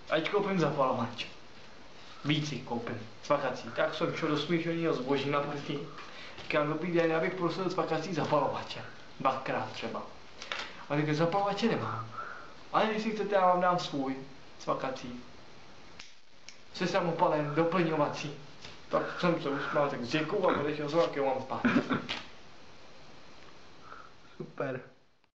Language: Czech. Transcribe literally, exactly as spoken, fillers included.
ať koupím zapalovač. Víc jich koupím, cvakací. Tak jsem šel do smíšeného zboží na proti. Říkám, dobrý den, já bych prosil cvakací zapalovače. Dvakrát třeba. A říkám, zapalovače nemám. Ale když si chcete, já vám dám svůj cvakací. Se samopalem, doplňovací. Tak jsem se usmál, tak děkuju a odešel jsem, jak jo mám spát. Super.